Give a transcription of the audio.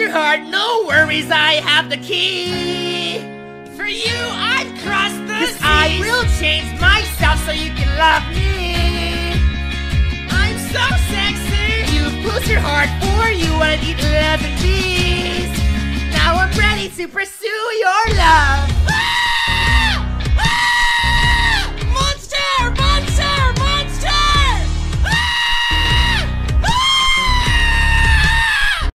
your heart, no worries, I have the key. For you, I'd cross the seas. 'Cause I will change myself so you can love me. I'm so sexy. You put your heart for you, wanna eat 11 bees. Now I'm ready to pursue your love.